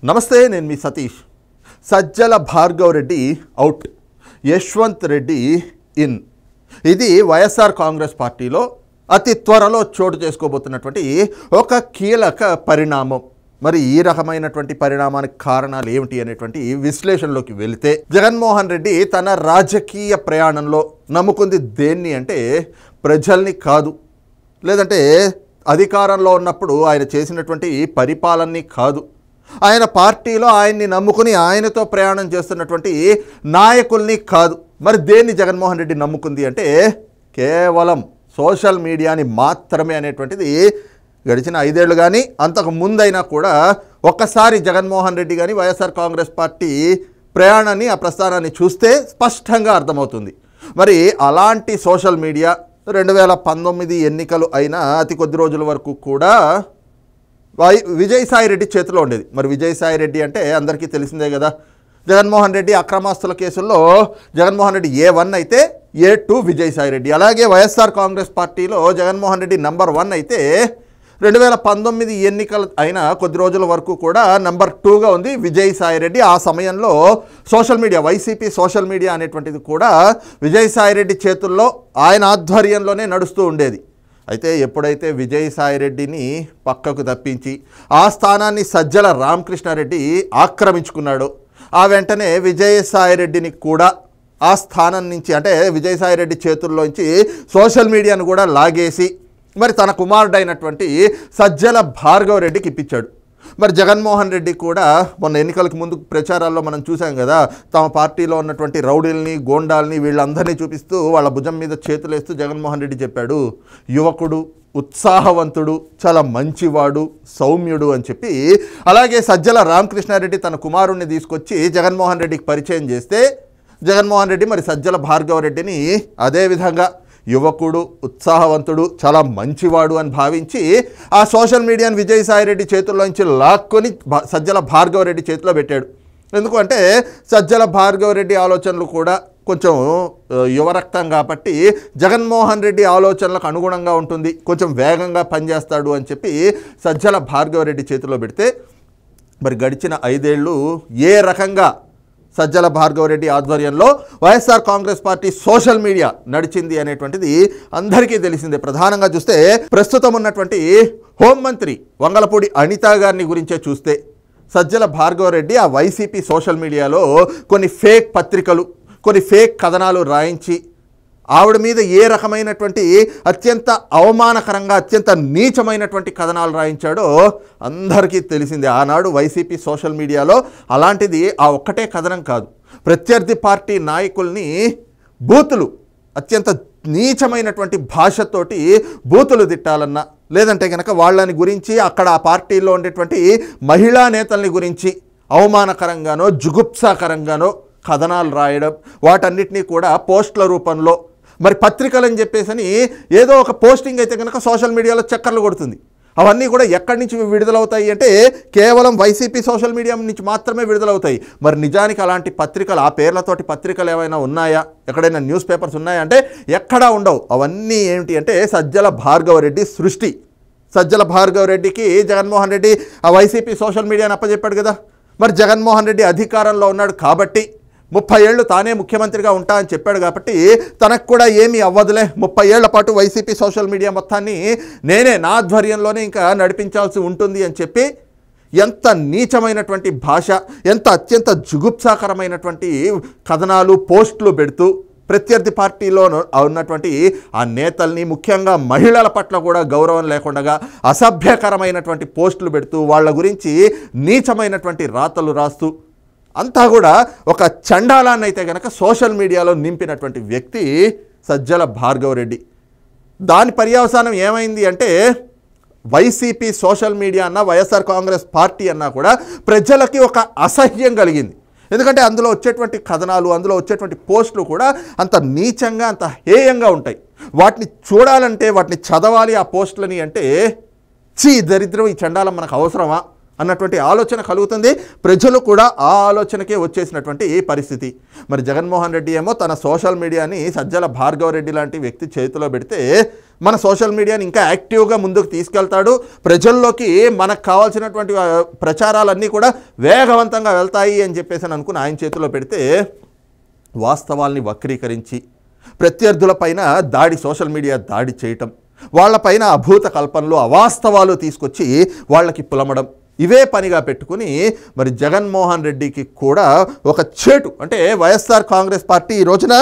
నమస్తే, నేను మీ సతీష్. Sajjala Bhargav Reddy out, Yashwant Reddy in. ఇది వైఎస్ఆర్ కాంగ్రెస్ పార్టీలో అతి త్వరలో చోటు చేసుకోబోతున్నటువంటి ఒక కీలక పరిణామం. మరి ఈ రకమైనటువంటి పరిణామానికి కారణాలు ఏమిటి అనేటువంటి విశ్లేషణలోకి వెళితే, జగన్మోహన్ రెడ్డి తన రాజకీయ ప్రయాణంలో నమ్ముకుంది దేన్ని అంటే ప్రజల్ని కాదు, లేదంటే అధికారంలో ఉన్నప్పుడు ఆయన చేసినటువంటి పరిపాలనని కాదు, ఆయన పార్టీలో ఆయన్ని నమ్ముకుని ఆయనతో ప్రయాణం చేస్తున్నటువంటి నాయకుల్ని కాదు. మరి దేన్ని జగన్మోహన్ రెడ్డి నమ్ముకుంది అంటే కేవలం సోషల్ మీడియాని మాత్రమే అనేటువంటిది గడిచిన 5 ఏళ్ళు కానీ అంతకు ముందైనా కూడా ఒక్కసారి జగన్మోహన్ రెడ్డి కానీ వైఎస్ఆర్ కాంగ్రెస్ పార్టీ ప్రయాణాన్ని, ఆ ప్రస్థానాన్ని చూస్తే స్పష్టంగా అర్థమవుతుంది. మరి అలాంటి సోషల్ మీడియా 2019 ఎన్నికలు అయినా అతి కొద్ది రోజుల వరకు కూడా విజయసాయి రెడ్డి చేతిలో ఉండేది. మరి విజయసాయి రెడ్డి అంటే అందరికీ తెలిసిందే కదా. జగన్మోహన్ రెడ్డి అక్రమాస్తుల కేసుల్లో జగన్మోహన్ రెడ్డి A1 అయితే A2 విజయసాయి రెడ్డి. అలాగే వైఎస్ఆర్ కాంగ్రెస్ పార్టీలో జగన్మోహన్ రెడ్డి నంబర్ 1 అయితే 2019 ఎన్నికలు అయినా కొద్ది రోజుల వరకు కూడా నంబర్ 2గా ఉంది విజయసాయి రెడ్డి. ఆ సమయంలో social media, YCP social media అనేటువంటిది కూడా విజయసాయి రెడ్డి చేతుల్లో, ఆయన ఆధ్వర్యంలోనే నడుస్తూ ఉండేది. అయితే ఎప్పుడైతే విజయసాయి రెడ్డిని పక్కకు తప్పించి ఆ స్థానాన్ని సజ్జల రామకృష్ణారెడ్డి ఆక్రమించుకున్నాడు, ఆ వెంటనే విజయసాయి రెడ్డిని కూడా ఆ స్థానం నుంచి, అంటే విజయసాయి రెడ్డి చేతుల్లోంచి సోషల్ మీడియాను కూడా లాగేసి మరి తన కుమారుడైనటువంటి సజ్జల భార్గవ్ రెడ్డికి ఇప్పించాడు. మరి జగన్మోహన్ రెడ్డి కూడా మొన్న ఎన్నికలకు ముందు ప్రచారాల్లో మనం చూసాం కదా, తమ పార్టీలో ఉన్నటువంటి రౌడీల్ని, గోండాల్ని, వీళ్ళందరినీ చూపిస్తూ వాళ్ళ భుజం మీద చేతులేస్తూ జగన్మోహన్ రెడ్డి చెప్పాడు, యువకుడు, ఉత్సాహవంతుడు, చాలా మంచివాడు, సౌమ్యుడు అని చెప్పి. అలాగే సజ్జల రామకృష్ణారెడ్డి తన కుమారుణ్ణి తీసుకొచ్చి జగన్మోహన్ రెడ్డికి పరిచయం చేస్తే, జగన్మోహన్ రెడ్డి మరి సజ్జల భార్గవ్ రెడ్డిని అదేవిధంగా యువకుడు, ఉత్సాహవంతుడు, చాలా మంచివాడు అని భావించి ఆ సోషల్ మీడియాని విజయసాయి రెడ్డి చేతుల్లోంచి లాక్కొని సజ్జల భార్గవ్ రెడ్డి చేతిలో పెట్టాడు. ఎందుకంటే సజ్జల భార్గవ్ రెడ్డి ఆలోచనలు కూడా కొంచెం యువరక్తం కాబట్టి జగన్మోహన్ రెడ్డి ఆలోచనలకు అనుగుణంగా ఉంటుంది, కొంచెం వేగంగా పనిచేస్తాడు అని చెప్పి సజ్జల భార్గవ్ రెడ్డి చేతిలో పెడితే, మరి గడిచిన 5 ఏళ్ళు ఏ రకంగా సజ్జల భార్గవ్ రెడ్డి ఆధ్వర్యంలో YSR Congress party social media నడిచింది అనేటువంటిది అందరికీ తెలిసిందే. ప్రధానంగా చూస్తే ప్రస్తుతం ఉన్నటువంటి హోంమంత్రి వంగలపూడి అనిత గారిని గురించే చూస్తే, సజ్జల భార్గవ్ రెడ్డి ఆ వైసీపీ సోషల్ మీడియాలో కొన్ని ఫేక్ పత్రికలు, కొన్ని ఫేక్ కథనాలు రాయించి ఆవిడ మీద ఏ రకమైనటువంటి అత్యంత అవమానకరంగా, అత్యంత నీచమైనటువంటి కథనాలు రాయించాడో అందరికీ తెలిసిందే. ఆనాడు వైసీపీ సోషల్ మీడియాలో అలాంటిది ఆ ఒక్కటే కథనం కాదు, ప్రత్యర్థి పార్టీ నాయకుల్ని బూతులు, అత్యంత నీచమైనటువంటి భాషతోటి బూతులు తిట్టాలన్నా, లేదంటే కనుక వాళ్ళని గురించి అక్కడ ఆ పార్టీలో ఉండేటువంటి మహిళా నేతల్ని గురించి అవమానకరంగానో జుగుప్సాకరంగానో కథనాలు రాయడం, వాటన్నిటినీ కూడా పోస్టుల రూపంలో, మరి పత్రికలని చెప్పేసి ఏదో ఒక పోస్టింగ్ అయితే కనుక సోషల్ మీడియాలో చక్కర్లు కొడుతుంది. అవన్నీ కూడా ఎక్కడి నుంచి విడుదలవుతాయి అంటే కేవలం వైసీపీ సోషల్ మీడియా నుంచి మాత్రమే విడుదలవుతాయి. మరి నిజానికి అలాంటి పత్రికలు, ఆ పేర్లతోటి పత్రికలు ఏమైనా ఉన్నాయా, ఎక్కడైనా న్యూస్ పేపర్స్ ఉన్నాయా అంటే ఎక్కడా ఉండవు. అవన్నీ ఏమిటి అంటే సజ్జల భార్గవ్ రెడ్డి సృష్టి. సజ్జల భార్గవ్ రెడ్డికి జగన్మోహన్ రెడ్డి ఆ వైసీపీ సోషల్ మీడియాని అప్పచెప్పాడు కదా. మరి జగన్మోహన్ రెడ్డి అధికారంలో ఉన్నాడు కాబట్టి, 30 ఏళ్ళు తానే ముఖ్యమంత్రిగా ఉంటా అని చెప్పాడు కాబట్టి తనకు కూడా ఏమీ అవ్వదులే, 30 ఏళ్ల పాటు వైసీపీ సోషల్ మీడియా మొత్తాన్ని నేనే నా ఆధ్వర్యంలోనే ఇంకా నడిపించాల్సి ఉంటుంది అని చెప్పి ఎంత నీచమైనటువంటి భాష, ఎంత అత్యంత జుగుప్సాకరమైనటువంటి కథనాలు, పోస్టులు పెడుతూ ప్రత్యర్థి పార్టీలో ఉన్నటువంటి ఆ నేతల్ని, ముఖ్యంగా మహిళల పట్ల కూడా గౌరవం లేకుండా అసభ్యకరమైనటువంటి పోస్టులు పెడుతూ వాళ్ళ గురించి నీచమైనటువంటి రాతలు రాస్తూ అంతా కూడా ఒక చండాలాన్ని అయితే కనుక సోషల్ మీడియాలో నింపినటువంటి వ్యక్తి సజ్జల భార్గవ్ రెడ్డి. దాని పర్యవసానం ఏమైంది అంటే వైసీపీ సోషల్ మీడియా అన్నా, వైఎస్ఆర్ కాంగ్రెస్ పార్టీ అన్నా కూడా ప్రజలకి ఒక అసహ్యం కలిగింది. ఎందుకంటే అందులో వచ్చేటువంటి కథనాలు, అందులో వచ్చేటువంటి పోస్టులు కూడా అంత నీచంగా, అంత హేయంగా ఉంటాయి. వాటిని చూడాలంటే, వాటిని చదవాలి ఆ పోస్టులని అంటే, చీ దరిద్రం, ఈ చండాలం మనకు అవసరమా అన్నటువంటి ఆలోచన కలుగుతుంది. ప్రజలు కూడా ఆ ఆలోచనకే వచ్చేసినటువంటి పరిస్థితి. మరి జగన్మోహన్ రెడ్డి ఏమో తన సోషల్ మీడియాని సజ్జల భార్గవ్ రెడ్డి లాంటి వ్యక్తి చేతిలో పెడితే, మన సోషల్ మీడియాని ఇంకా యాక్టివ్గా ముందుకు తీసుకెళ్తాడు. ప్రజల్లోకి మనకు కావాల్సినటువంటి ప్రచారాలన్నీ కూడా వేగవంతంగా వెళ్తాయి అని చెప్పేసి అనుకుని ఆయన చేతిలో పెడితే వాస్తవాల్ని వక్రీకరించి ప్రత్యర్థులపైన సోషల్ మీడియా దాడి చేయటం, వాళ్ళపైన అభూత కల్పనలు అవాస్తవాలు తీసుకొచ్చి వాళ్ళకి పులమడం, ఇవే పనిగా పెట్టుకుని మరి జగన్మోహన్ రెడ్డికి కూడా ఒక చేటు అంటే వైఎస్ఆర్ కాంగ్రెస్ పార్టీ ఈ రోజున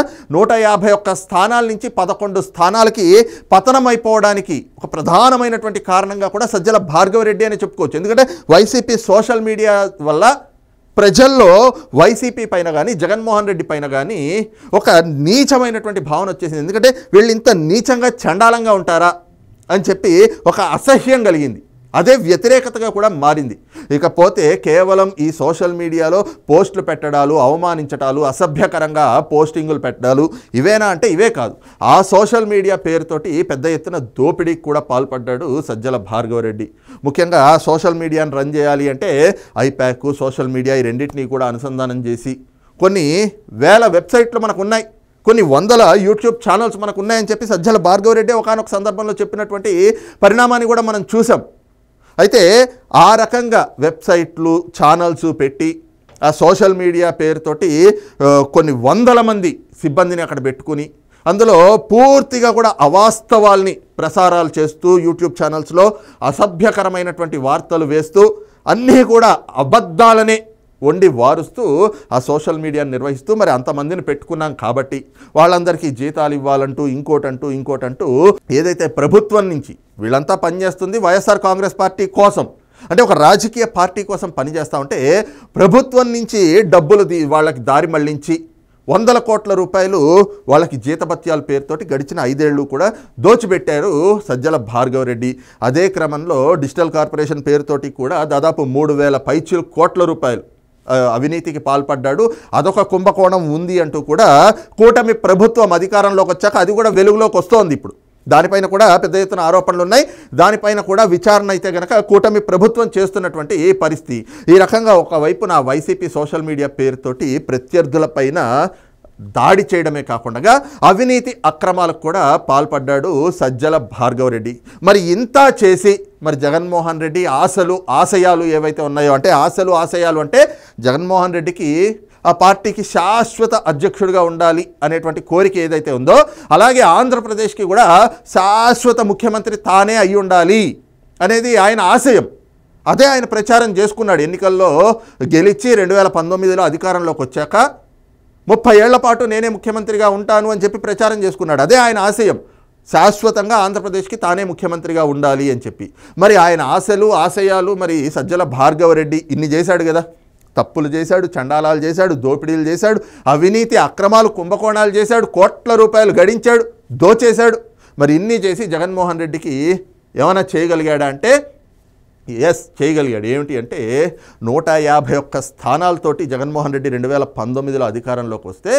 151 స్థానాల నుంచి 11 స్థానాలకి పతనమైపోవడానికి ఒక ప్రధానమైనటువంటి కారణంగా కూడా సజ్జల భార్గవరెడ్డి అని చెప్పుకోవచ్చు. ఎందుకంటే వైసీపీ సోషల్ మీడియా వల్ల ప్రజల్లో వైసీపీ పైన కానీ జగన్మోహన్ రెడ్డి పైన కానీ ఒక నీచమైనటువంటి భావన వచ్చేసింది. ఎందుకంటే వీళ్ళు ఇంత నీచంగా చండాలంగా ఉంటారా అని చెప్పి ఒక అసహ్యం కలిగింది. అదే వ్యతిరేకతగా కూడా మారింది. ఇకపోతే కేవలం ఈ సోషల్ మీడియాలో పోస్టులు పెట్టడాలు, అవమానించటాలు, అసభ్యకరంగా పోస్టింగులు పెట్టడాలు ఇవేనా అంటే ఇవే కాదు. ఆ సోషల్ మీడియా పేరుతోటి పెద్ద ఎత్తున దోపిడీకి కూడా పాల్పడ్డాడు సజ్జల భార్గవరెడ్డి. ముఖ్యంగా సోషల్ మీడియాను రన్ చేయాలి అంటే ఐప్యాక్, సోషల్ మీడియా ఈ రెండింటినీ కూడా అనుసంధానం చేసి కొన్ని వేల వెబ్సైట్లు మనకు ఉన్నాయి, కొన్ని వందల యూట్యూబ్ ఛానల్స్ మనకు ఉన్నాయని చెప్పి సజ్జల భార్గవరెడ్డి ఒకానొక సందర్భంలో చెప్పినటువంటి పరిణామాన్ని కూడా మనం చూసాం. అయితే ఆ రకంగా వెబ్సైట్లు, ఛానల్స్ పెట్టి ఆ సోషల్ మీడియా పేరుతోటి కొన్ని వందల మంది సిబ్బందిని అక్కడ పెట్టుకుని అందులో పూర్తిగా కూడా అవాస్తవాల్ని ప్రసారాలు చేస్తూ యూట్యూబ్ ఛానల్స్లో అసభ్యకరమైనటువంటి వార్తలు వేస్తూ అన్నీ కూడా అబద్ధాలనే వండి వారుస్తూ ఆ సోషల్ మీడియాని నిర్వహిస్తూ మరి అంతమందిని పెట్టుకున్నాం కాబట్టి వాళ్ళందరికీ జీతాలు ఇవ్వాలంటూ ఇంకోటంటూ ఏదైతే ప్రభుత్వం నుంచి వీళ్ళంతా పనిచేస్తుంది వైఎస్ఆర్ కాంగ్రెస్ పార్టీ కోసం, అంటే ఒక రాజకీయ పార్టీ కోసం పనిచేస్తూ ఉంటే ప్రభుత్వం నుంచి డబ్బులు వాళ్ళకి దారి మళ్లించి 100 కోట్ల రూపాయలు వాళ్ళకి జీతభత్యాల పేరుతోటి గడిచిన 5 ఏళ్ళు కూడా దోచిపెట్టారు సజ్జల భార్గవరెడ్డి. అదే క్రమంలో డిజిటల్ కార్పొరేషన్ పేరుతోటి కూడా దాదాపు 3,000 కోట్ల రూపాయలు అవినీతికి పాల్పడ్డాడు. అదొక కుంభకోణం ఉంది అంటూ కూడా కూటమి ప్రభుత్వం అధికారంలోకి వచ్చాక అది కూడా వెలుగులోకి వస్తోంది. ఇప్పుడు దానిపైన కూడా పెద్ద ఎత్తున ఆరోపణలు ఉన్నాయి. దానిపైన కూడా విచారణ అయితే కనుక కూటమి ప్రభుత్వం చేస్తున్నటువంటి పరిస్థితి. ఈ రకంగా ఒకవైపున వైసీపీ సోషల్ మీడియా పేరుతోటి ప్రత్యర్థులపైన దాడి చేయడమే కాకుండా అవినీతి అక్రమాలకు కూడా పాల్పడ్డాడు సజ్జల భార్గవరెడ్డి. మరి ఇంత చేసి మరి జగన్మోహన్ రెడ్డి ఆశయాలు ఏవైతే ఉన్నాయో అంటే ఆశయాలు అంటే జగన్మోహన్ రెడ్డికి ఆ పార్టీకి శాశ్వత అధ్యక్షుడిగా ఉండాలి అనేటువంటి కోరిక ఏదైతే ఉందో అలాగే ఆంధ్రప్రదేశ్కి కూడా శాశ్వత ముఖ్యమంత్రి తానే అయి ఉండాలి అనేది ఆయన ఆశయం. అదే ఆయన ప్రచారం చేసుకున్నాడు. ఎన్నికల్లో గెలిచి 2019లో అధికారంలోకి వచ్చాక 30 ఏళ్ల పాటు నేనే ముఖ్యమంత్రిగా ఉంటాను అని చెప్పి ప్రచారం చేసుకున్నాడు. అదే ఆయన ఆశయం, శాశ్వతంగా ఆంధ్రప్రదేశ్కి తానే ముఖ్యమంత్రిగా ఉండాలి అని చెప్పి. మరి ఆయన ఆశయాలు మరి సజ్జల భార్గవరెడ్డి ఇన్ని చేశాడు కదా, తప్పులు చేశాడు, చండాలాలు చేశాడు, దోపిడీలు చేశాడు, అవినీతి అక్రమాలు కుంభకోణాలు చేశాడు, కోట్ల రూపాయలు గడించాడు, దోచేశాడు. మరి ఇన్ని చేసి జగన్మోహన్ రెడ్డికి ఏమైనా చేయగలిగాడా అంటే ఎస్ చేయగలిగాడు. ఏమిటి అంటే 151 స్థానాలతోటి జగన్మోహన్ రెడ్డి 2019లో అధికారంలోకి వస్తే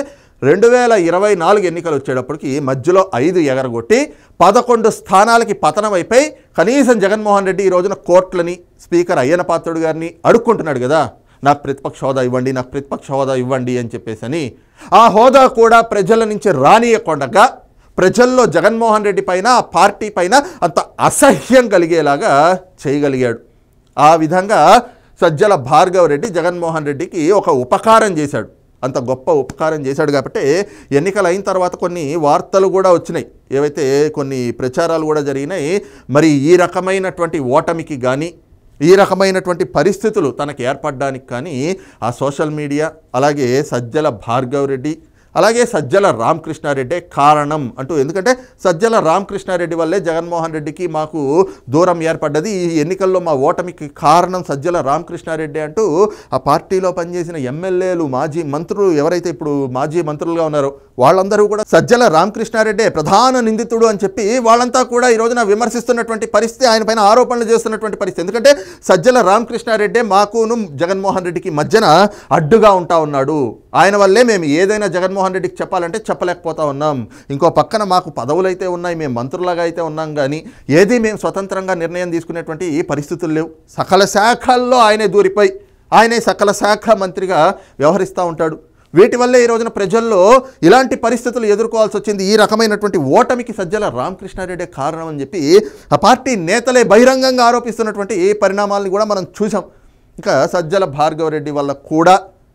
2024 ఎన్నికలు వచ్చేటప్పటికి మధ్యలో 5 ఎగరగొట్టి 11 స్థానాలకి పతనమైపోయి కనీసం జగన్మోహన్ రెడ్డి ఈ రోజున కోర్టులని స్పీకర్ అయ్యన్న పాత్రుడు గారిని అడుక్కుంటున్నాడు కదా, నాకు ప్రతిపక్ష హోదా ఇవ్వండి అని చెప్పేసి. ఆ హోదా కూడా ప్రజల నుంచి రానియకుండా ప్రజల్లో జగన్మోహన్ రెడ్డి పైన ఆ పార్టీ పైన అంత అసహ్యం కలిగేలాగా చేయగలిగాడు. ఆ విధంగా సజ్జల భార్గవరెడ్డి జగన్మోహన్ రెడ్డికి ఒక ఉపకారం చేశాడు. అంత గొప్ప ఉపకారం చేశాడు కాబట్టి ఎన్నికలు అయిన తర్వాత కొన్ని వార్తలు కూడా వచ్చినాయి, ఏవైతే కొన్ని ప్రచారాలు కూడా జరిగినాయి. మరి ఈ రకమైనటువంటి ఓటమికి కానీ ఈ రకమైనటువంటి పరిస్థితులు తనకు ఏర్పడడానికి కానీ ఆ సోషల్ మీడియా అలాగే సజ్జల భార్గవరెడ్డి అలాగే సజ్జల రామకృష్ణారెడ్డి కారణం అంటూ. ఎందుకంటే సజ్జల రామకృష్ణారెడ్డి వల్లే జగన్మోహన్ రెడ్డికి మాకు దూరం ఏర్పడ్డది, ఈ ఎన్నికల్లో మా ఓటమికి కారణం సజ్జల రామకృష్ణారెడ్డి అంటూ ఆ పార్టీలో పనిచేసిన ఎమ్మెల్యేలు, మాజీ మంత్రులు ఎవరైతే ఇప్పుడు మాజీ మంత్రులుగా ఉన్నారో వాళ్ళందరూ కూడా సజ్జల రామకృష్ణారెడ్డి ప్రధాన నిందితుడు అని చెప్పి వాళ్ళంతా కూడా ఈ రోజున విమర్శిస్తున్నటువంటి పరిస్థితి, ఆయన పైన ఆరోపణలు చేస్తున్నటువంటి పరిస్థితి. ఎందుకంటే సజ్జల రామకృష్ణారెడ్డి మాకును జగన్మోహన్ రెడ్డికి మధ్యన అడ్డుగా ఉంటా ఉన్నాడు, ఆయన వల్లే మేము ఏదైనా జగన్మోహన్ రెడ్డికి చెప్పాలంటే చెప్పలేకపోతా ఉన్నాం. ఇంకో పక్కన మాకు పదవులైతే ఉన్నాయి, మేము మంత్రులుగా అయితే ఉన్నాం, కానీ ఏది మేము స్వతంత్రంగా నిర్ణయం తీసుకునేటువంటి పరిస్థితులు లేవు. సకల శాఖల్లో ఆయనే దూరిపోయి ఆయనే సకల శాఖ మంత్రిగా వ్యవహరిస్తూ ఉంటాడు. వీటి వల్లే ఈ రోజున ప్రజల్లో ఇలాంటి పరిస్థితులు ఎదుర్కోవాల్సి వచ్చింది. ఈ రకమైనటువంటి ఓటమికి సజ్జల రామకృష్ణారెడ్డి కారణం అని చెప్పి ఆ పార్టీ నేతలే బహిరంగంగా ఆరోపిస్తున్నటువంటి పరిణామాలను కూడా మనం చూసాం. ఇంకా సజ్జల భార్గవరెడ్డి వల్ల కూడా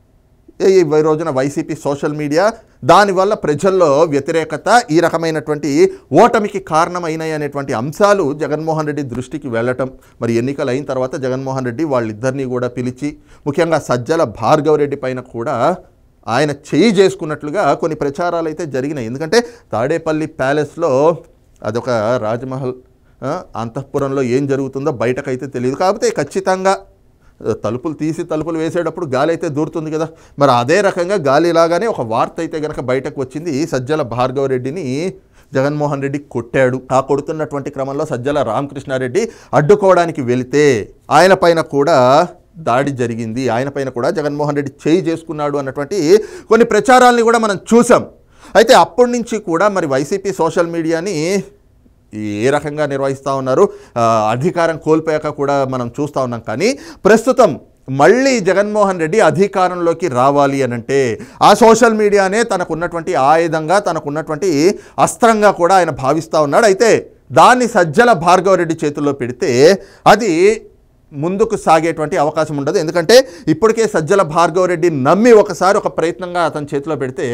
ఈ రోజున వైసీపీ సోషల్ మీడియా దానివల్ల ప్రజల్లో వ్యతిరేకత ఈ రకమైనటువంటి ఓటమికి కారణమైనాయి అనేటువంటి అంశాలు జగన్మోహన్ రెడ్డి దృష్టికి వెళ్ళటం. మరి ఎన్నికలు అయిన తర్వాత జగన్మోహన్ రెడ్డి వాళ్ళిద్దరినీ కూడా పిలిచి ముఖ్యంగా సజ్జల భార్గవరెడ్డి పైన కూడా ఆయన చేయి చేసుకున్నట్లుగా కొన్ని ప్రచారాలు అయితే జరిగినాయి. ఎందుకంటే తాడేపల్లి ప్యాలెస్లో అదొక రాజమహల్ అంతఃపురంలో ఏం జరుగుతుందో బయటకైతే తెలియదు. కాకపోతే ఖచ్చితంగా తలుపులు తీసి తలుపులు వేసేటప్పుడు గాలి అయితే దూరుతుంది కదా, మరి అదే రకంగా గాలి లాగానే ఒక వార్త అయితే కనుక బయటకు వచ్చింది. సజ్జల భార్గవరెడ్డిని జగన్మోహన్ రెడ్డి కొట్టాడు. ఆ కొడుతున్నటువంటి క్రమంలో సజ్జల రామకృష్ణారెడ్డి అడ్డుకోవడానికి వెళితే ఆయన పైన కూడా దాడి జరిగింది, ఆయన పైన కూడా జగన్మోహన్ రెడ్డి చేయి చేసుకున్నాడు అన్నటువంటి కొన్ని ప్రచారాలని కూడా మనం చూసాం. అయితే అప్పటి నుంచి కూడా మరి వైసీపీ సోషల్ మీడియాని ఏ రకంగా నిర్వహిస్తూ ఉన్నారు, అధికారం కోల్పోయాక కూడా మనం చూస్తూ ఉన్నాం. కానీ ప్రస్తుతం మళ్ళీ జగన్మోహన్ రెడ్డి అధికారంలోకి రావాలి అనంటే ఆ సోషల్ మీడియానే తనకున్నటువంటి ఆయుధంగా తనకున్నటువంటి అస్త్రంగా కూడా ఆయన భావిస్తూ ఉన్నాడు. అయితే దాన్ని సజ్జల భార్గవరెడ్డి చేతుల్లో పెడితే అది ముందుకు సాగేటువంటి అవకాశం ఉండదు. ఎందుకంటే ఇప్పటికే సజ్జల భార్గవరెడ్డి నమ్మి ఒకసారి ఒక ప్రయత్నంగా అతని చేతిలో పెడితే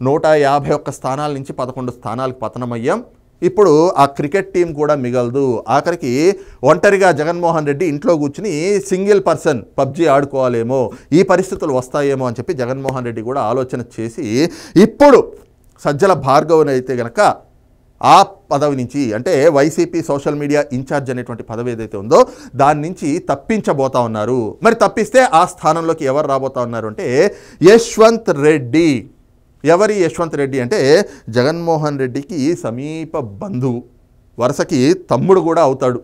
151 స్థానాల నుంచి 11 స్థానాలకు పతనమయ్యాం. ఇప్పుడు ఆ క్రికెట్ టీం కూడా మిగలదు. ఆఖరికి ఒంటరిగా జగన్మోహన్ రెడ్డి ఇంట్లో కూర్చుని సింగిల్ పర్సన్ పబ్జీ ఆడుకోవాలేమో, ఈ పరిస్థితులు వస్తాయేమో అని చెప్పి జగన్మోహన్ రెడ్డి కూడా ఆలోచన చేసి ఇప్పుడు సజ్జల భార్గవని అయితే గనక ఆ పదవి నుంచి, అంటే వైసీపీ సోషల్ మీడియా ఇన్ఛార్జ్ అనేటువంటి పదవి ఏదైతే ఉందో దాని నుంచి తప్పించబోతా ఉన్నారు. మరి తప్పిస్తే ఆ స్థానంలోకి ఎవరు రాబోతా ఉన్నారు అంటే యశ్వంత్ రెడ్డి. ఎవరి యశ్వంత్ రెడ్డి అంటే జగన్మోహన్ రెడ్డికి సమీప బంధువు, వరుసకి తమ్ముడు కూడా అవుతాడు.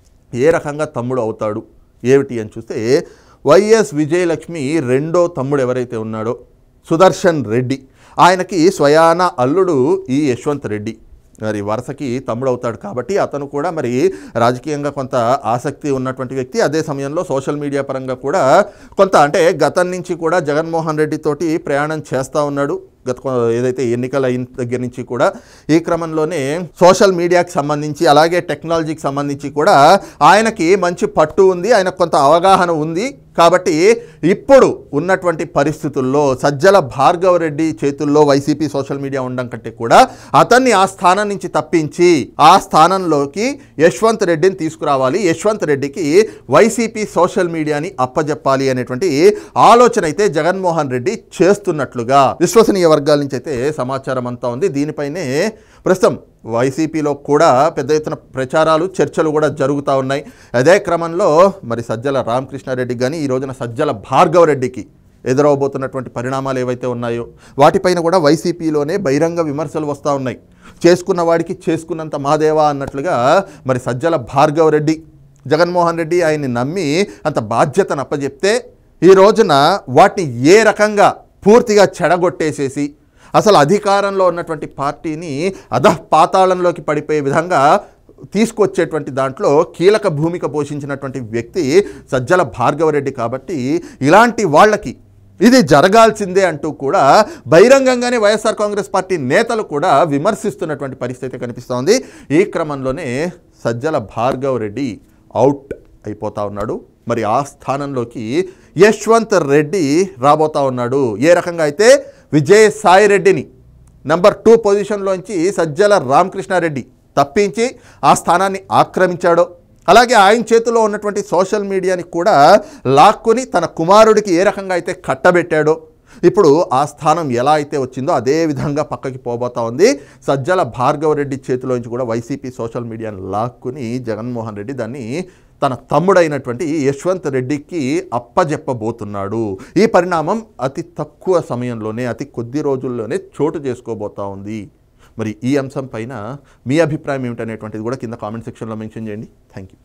ఏ రకంగా తమ్ముడు అవుతాడు ఏమిటి అని చూస్తే వైఎస్ విజయలక్ష్మి రెండో తమ్ముడు ఎవరైతే ఉన్నాడో సుదర్శన్ రెడ్డి, ఆయనకి స్వయాన అల్లుడు ఈ యశ్వంత్ రెడ్డి. మరి వరుసకి తమ్ముడు అవుతాడు కాబట్టి అతను కూడా మరి రాజకీయంగా కొంత ఆసక్తి ఉన్నటువంటి వ్యక్తి. అదే సమయంలో సోషల్ మీడియా పరంగా కూడా కొంత, అంటే గతం నుంచి కూడా జగన్మోహన్ రెడ్డి తోటి ప్రయాణం చేస్తూ ఉన్నాడు. ఏదైతే ఎన్నికలు అయిన దగ్గర నుంచి కూడా ఈ క్రమంలోనే సోషల్ మీడియాకి సంబంధించి అలాగే టెక్నాలజీకి సంబంధించి కూడా ఆయనకి మంచి పట్టు ఉంది, ఆయనకు కొంత అవగాహన ఉంది. కాబట్టి ఇప్పుడు ఉన్నటువంటి పరిస్థితుల్లో సజ్జల భార్గవరెడ్డి చేతుల్లో వైసీపీ సోషల్ మీడియా ఉండడం కంటే కూడా అతన్ని ఆ స్థానం నుంచి తప్పించి ఆ స్థానంలోకి యశ్వంత్ రెడ్డిని తీసుకురావాలి, యశ్వంత్ రెడ్డికి వైసీపీ సోషల్ మీడియాని అప్పజెప్పాలి అనేటువంటి ఆలోచన అయితే జగన్మోహన్ రెడ్డి చేస్తున్నట్లుగా విశ్వసనీయ వర్గాల నుంచి అయితే సమాచారం అంతా ఉంది. దీనిపైనే ప్రస్తుతం వైసీపీలో కూడా పెద్ద ఎత్తున ప్రచారాలు చర్చలు కూడా జరుగుతూ ఉన్నాయి. అదే క్రమంలో మరి సజ్జల రామకృష్ణారెడ్డికి కానీ ఈ రోజున సజ్జల భార్గవరెడ్డికి ఎదురవబోతున్నటువంటి పరిణామాలు ఏవైతే ఉన్నాయో వాటిపైన కూడా వైసీపీలోనే బహిరంగ విమర్శలు వస్తూ ఉన్నాయి. చేసుకున్న వాడికి చేసుకున్నంత మాదేవా అన్నట్లుగా మరి సజ్జల భార్గవరెడ్డి జగన్మోహన్ రెడ్డి ఆయన్ని నమ్మి అంత బాధ్యతను అప్పచెప్తే ఈ రోజున వాటిని ఏ రకంగా పూర్తిగా చెడగొట్టేసేసి అసలు అధికారంలో ఉన్నటువంటి పార్టీని అధఃపాతాళంలోకి పడిపోయే విధంగా తీసుకొచ్చేటువంటి దాంట్లో కీలక భూమిక పోషించినటువంటి వ్యక్తి సజ్జల భార్గవరెడ్డి. కాబట్టి ఇలాంటి వాళ్ళకి ఇది జరగాల్సిందే అంటూ కూడా బహిరంగంగానే వైఎస్ఆర్ కాంగ్రెస్ పార్టీ నేతలు కూడా విమర్శిస్తున్నటువంటి పరిస్థితి కనిపిస్తోంది. ఈ క్రమంలోనే సజ్జల భార్గవరెడ్డి అవుట్ అయిపోతా ఉన్నాడు. మరి ఆ స్థానంలోకి యశ్వంత్ రెడ్డి రాబోతా ఉన్నాడు. ఏ రకంగా అయితే విజయసాయి రెడ్డిని నెంబర్ 2 పొజిషన్లోంచి సజ్జల రామకృష్ణారెడ్డి తప్పించి ఆ స్థానాన్ని ఆక్రమించాడో, అలాగే ఆయన చేతిలో ఉన్నటువంటి సోషల్ మీడియాని కూడా లాక్కుని తన కుమారుడికి ఏ రకంగా అయితే కట్టబెట్టాడో, ఇప్పుడు ఆ స్థానం ఎలా అయితే వచ్చిందో అదే విధంగా పక్కకి పోబోతా ఉంది. సజ్జల భార్గవరెడ్డి చేతిలోంచి కూడా వైసీపీ సోషల్ మీడియాని లాక్కుని జగన్మోహన్ రెడ్డి దాన్ని తన తమ్ముడైనటువంటి యశ్వంత్ రెడ్డికి అప్పజెప్పబోతున్నాడు. ఈ పరిణామం అతి తక్కువ సమయంలోనే, అతి కొద్ది రోజుల్లోనే చోటు చేసుకోబోతా ఉంది. మరి ఈ అంశం పైన మీ అభిప్రాయం ఏమిటనేటువంటిది కూడా కింద కామెంట్ సెక్షన్లో మెన్షన్ చేయండి. Thank you.